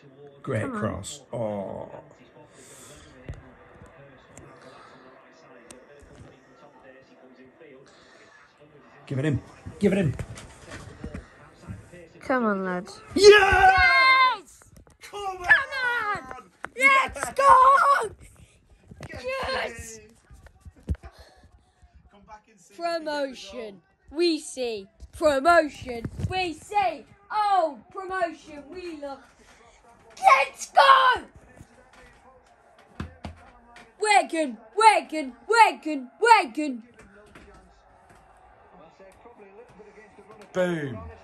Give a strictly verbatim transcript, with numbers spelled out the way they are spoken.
Great cross. Oh. Give it him. Give it him. Come on, lad. Yes! Yes! Come on! Come on! Let's go! Yes! Promotion. We see. Promotion. We see. Oh, promotion. We love. Let's go! Wagon, wagon, wagon, wagon. Boom.